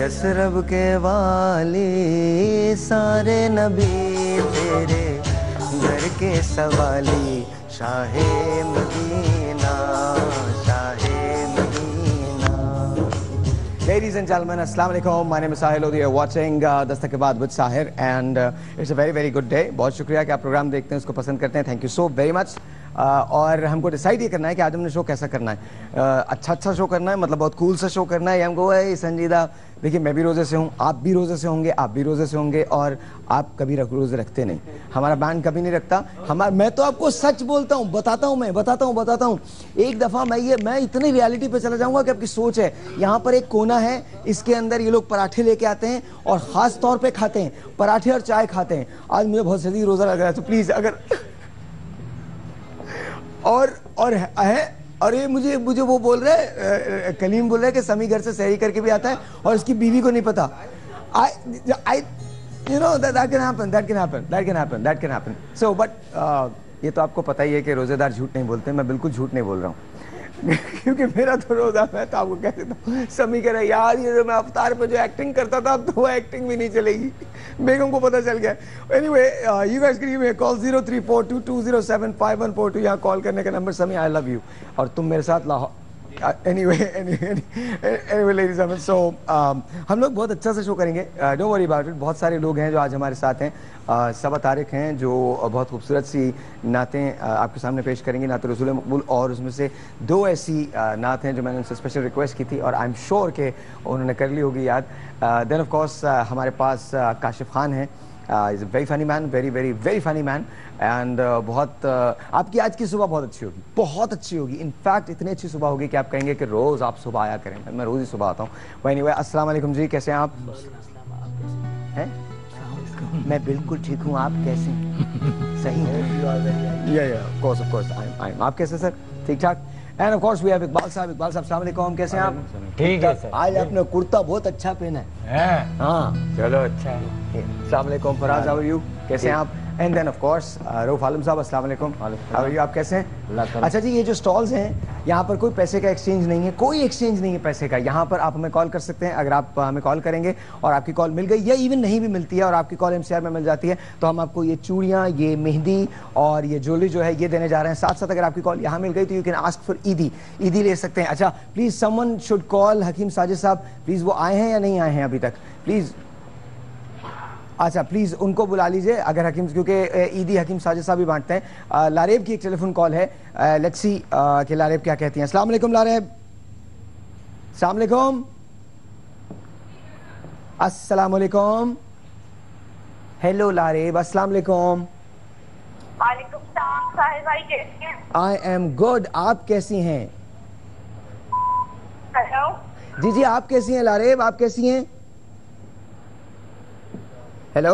Yathrib के वाली सारे नबी तेरे घर के सवाली शाहे मदीना शाहे मदीना. Ladies and gentlemen, Assalamu alaikum. My name is Sahil Lodi. You're watching Dastak ke Baad with Sahir, and it's a very very good day. बहुत शुक्रिया कि आप प्रोग्राम देखते हैं, उसको पसंद करते हैं. Thank you so very much. और हमको डिसाइड ये करना है कि आज हमने शो कैसा करना है. अच्छा शो करना है, मतलब बहुत कूल सा शो करना है. हमको संजीदा, देखिए मैं भी रोज़े से हूँ, आप भी रोज़े से होंगे, आप भी रोज़े से होंगे, और आप कभी रोज़े रखते नहीं. हमारा बैंड कभी नहीं रखता. मैं तो आपको सच बोलता हूँ, बताता हूँ. एक दफ़ा मैं इतनी रियलिटी पे चला जाऊँगा कि आपकी सोच है. यहाँ पर एक कोना है, इसके अंदर ये लोग पराठे लेके आते हैं और ख़ास तौर पर खाते हैं, पराठे और चाय खाते हैं. आज मुझे बहुत शदीद रोज़ा लग रहा है, तो प्लीज़ अगर और ये मुझे वो बोल रहा है, कलीम बोल रहा है कि समी घर से सहरी करके भी आता है और इसकी बीवी को नहीं पता. You know that can happen. So but ये तो आपको पता ही है कि रोजेदार झूठ नहीं बोलते. मैं बिल्कुल झूठ नहीं बोल रहा हूँ क्योंकि मेरा तो रोजा, मैं तो आपको कह देता हूँ. समी कह रहा है यार ये जो मैं अवतार पे जो एक्टिंग करता था, अब तो वो एक्टिंग भी नहीं चलेगी. बेगम को पता चल गया. Anyway, you guys can give me a call 0342207514. यहाँ कॉल करने का नंबर. समी आई लव यू, और तुम मेरे साथ Lahore. Anyway, ladies and gentlemen, so हम लोग बहुत अच्छा सा शो करेंगे. Don't worry about it. बहुत सारे लोग हैं जो आज हमारे साथ हैं. सबा तारिक हैं जो बहुत खूबसूरत सी नातें आपके सामने पेश करेंगी, नात रसूल मकबूल, और उसमें से दो ऐसी नात हैं जो मैंने उनसे स्पेशल रिक्वेस्ट की थी और आई एम श्योर कि उन्होंने कर ली होगी याद. देन ऑफ कोर्स हमारे पास काशिफ खान हैं. Is a very funny man, very funny man. And बहुत आपकी आज की सुबह बहुत अच्छी होगी. इनफैक्ट इतनी अच्छी सुबह होगी कि आप कहेंगे कि रोज़ आप सुबह आया करें. मैं रोज़ ही सुबह आता हूँ. एनीवे, अस्सलाम वालेकुम जी, कैसे हैं आप? हैं? मैं बिल्कुल ठीक हूँ, आप कैसे हैं? सही है? या ऑफ कोर्स आई एम. आप कैसे सर? ठीक ठाक. And of course we have Iqbal sahab. अस्सलाम वालेकुम, कैसे हैं आप? ठीक है सर. आज आपने कुर्ता बहुत अच्छा पहना है. हाँ चलो अच्छा है. अस्सलाम वालेकुम फराज, हाउ आर यू? कैसे हैं आप? And then of course Rauf Alam sahab, अस्सलाम वालेकुम, हाउ आर यू? आप कैसे हैं? अच्छा जी, ये जो स्टॉल्स हैं यहाँ पर कोई पैसे का एक्सचेंज नहीं है, कोई एक्सचेंज नहीं है पैसे का. यहाँ पर आप हमें कॉल कर सकते हैं. अगर आप हमें कॉल करेंगे और आपकी कॉल मिल गई या इवन नहीं भी मिलती है और आपकी कॉल एमसीआर में मिल जाती है, तो हम आपको ये चूड़ियाँ, ये मेहंदी और ये ज्वेलरी जो है ये देने जा रहे हैं. साथ साथ अगर आपकी कॉल यहाँ मिल गई तो यू कैन आस्क फॉर ईदी ले सकते हैं. अच्छा please someone should call Hakim Sajid sahab. Please वो आए हैं या नहीं आए हैं अभी तक? प्लीज़ अच्छा प्लीज़ उनको बुला लीजिए अगर हकीम, क्योंकि ईदी हकीम साजिद साहब भी बांटते हैं. लारेब की एक टेलीफोन कॉल है. लेट्स सी कि लारेब क्या कहती हैं. अस्सलाम वालेकुम लारेब. अस्सलाम वालेकुम. अस्सलाम वालेकुम. हेलो लारेब, अस्सलाम वालेकुम. वालेकुम सलाम. साहिल भाई कैसी हैं? I am good. आप कैसी हैं? हेलो जी आप कैसी हैं लारेब? आप कैसी हैं? हेलो.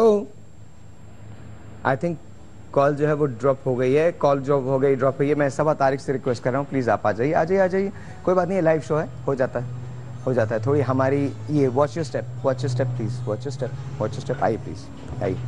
आई थिंक कॉल जो है वो ड्रॉप हो गई है. ड्रॉप हो गई है. मैं सबा तारिक से रिक्वेस्ट कर रहा हूँ, प्लीज़ आप आ जाइए. कोई बात नहीं है, लाइव शो है, हो जाता है. थोड़ी हमारी ये watch your step please. Watch your step. आइए प्लीज़, आइए.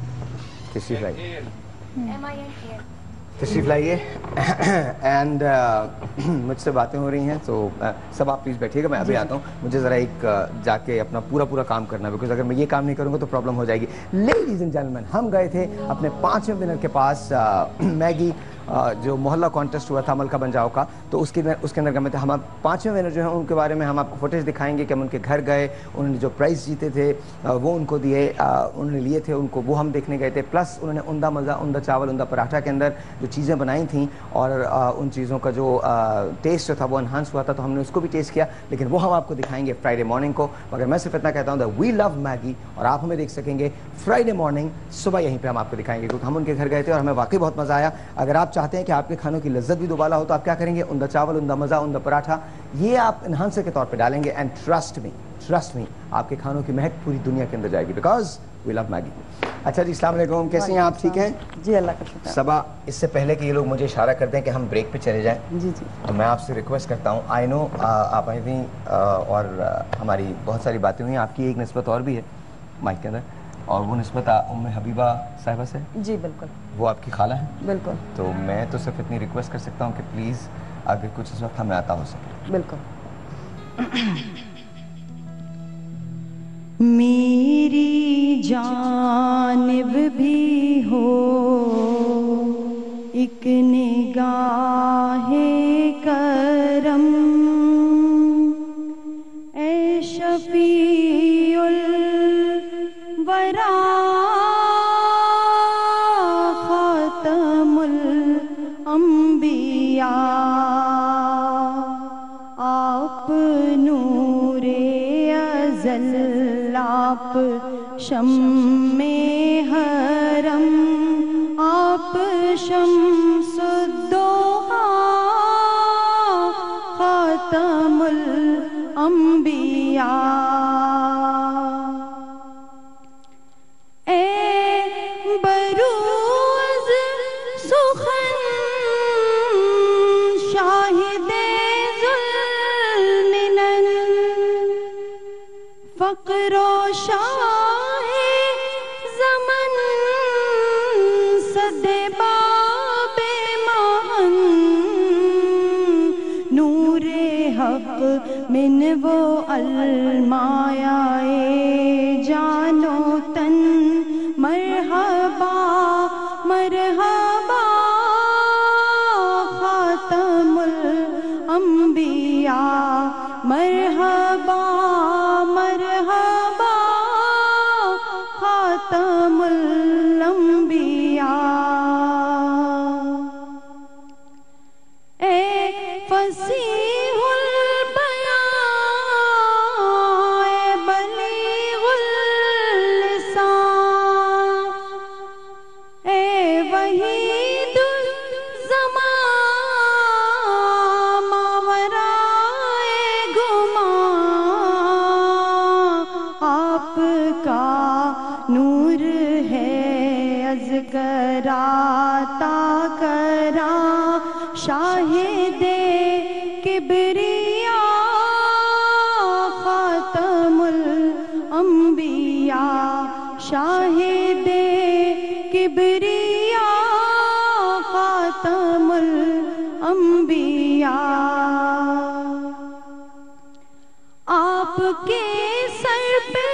तशरीफ लाइए. एंड मुझसे बातें हो रही हैं, तो सब आप प्लीज़ बैठिएगा. मैं अभी आता हूँ. मुझे ज़रा एक जाके अपना पूरा काम करना है, बिकॉज अगर मैं ये काम नहीं करूँगा तो प्रॉब्लम हो जाएगी. लेडीज़ एंड जेंटलमैन, हम गए थे अपने 5वें विनर के पास. मैगी जो मोहल्ला कॉन्टेस्ट हुआ था मलका बंजाओ का, तो उसके अंदर गए थे. हम 5वें विनर जो हैं उनके बारे में हम आपको फुटेज दिखाएंगे कि हम उनके घर गए, उन्होंने जो प्राइज़ जीते थे वो उनको दिए, उन्होंने लिए थे उनको, वो हम देखने गए थे. प्लस उन्होंने उमदा मज़ा, उमदा चावल, उमदा पराठा के अंदर जो चीज़ें बनाई थी और उन चीज़ों का जो टेस्ट जो था वो एनहांस हुआ था, तो हमने उसको भी टेस्ट किया. लेकिन वो हम आपको दिखाएंगे फ्राइडे मॉर्निंग को. मगर मैं सिर्फ इतना कहता हूँ दैट वी लव मैगी, और आप हमें देख सकेंगे फ्राइडे मॉर्निंग सुबह यहीं पे हम आपको दिखाएंगे, क्योंकि हम उनके घर गए थे और हमें वाकई बहुत मज़ा आया. अगर आप चाहते हैं कि आपके खानों की लज्जत भी दोबारा हो तो आप क्या करेंगे? उमदा चावल, उमदा मज़ा, उमदा पराठा, ये आप एनहांसर के तौर पे डालेंगे. एंड ट्रस्ट मी आपके खानों की महक पूरी दुनिया के अंदर जाएगी, बिकॉज वी लव मैगी. अच्छा जी, अस्सलाम वालेकुम, कैसे हैं आप? ठीक हैं जी, अल्लाह का शुक्र. सबा, इससे पहले कि ये लोग मुझे इशारा करते हैं कि हम ब्रेक पे चले जाएं, जी तो मैं आपसे रिक्वेस्ट करता हूँ. आई नो आप आई थी और हमारी बहुत सारी बातें हुई. आपकी एक निस्बत और भी है माइक के अंदर, और वो निस्बत उम्मे हबीबा साहिबा से. जी बिल्कुल. वो आपकी खाला है? बिल्कुल. तो मैं तो सिर्फ इतनी रिक्वेस्ट कर सकता हूँ कि प्लीज़ अगर कुछ इस वक्त हमें आता हो सके. बिल्कुल. میری جانب بھی ہو ایک نگاہ کرم، اے شفیع الورا خاتم الانبیاء، آپ نور ازل، آپ شمع حرم، آپ شمس الضحیٰ خاتم الانبیاء، اے بروز سخن شاہد ذوالمنن، فقر و شاہ زمن صد باب مہن، نور حق من وہ المایہ جان و تن، مرحبا مرحبا خاتم الانبیاء، مرحبا مرحبا خاتم الانبیاء، اے فصیح البیان، اے بلیغ اللسان، اے وحید الزمان ماورائے گمان، آپ کا نور ہے ازکر عطا کراں، شاہد کبریا خاتم الانبیاء، شاہد کبریا خاتم الانبیاء، آپ کے سر پہ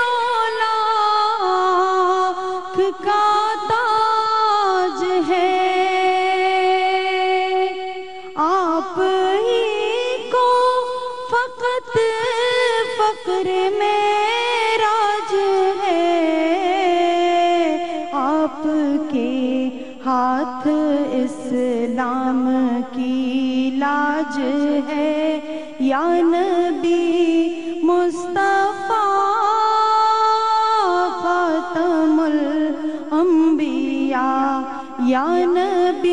لاکھ کا تاج ہے، آپ ہی کو فقط فقر معراج ہے، آپ کے ہاتھ اسلام کی لاج ہے، یا نبی مصطفیٰ خاتم الانبیاء، یا نبی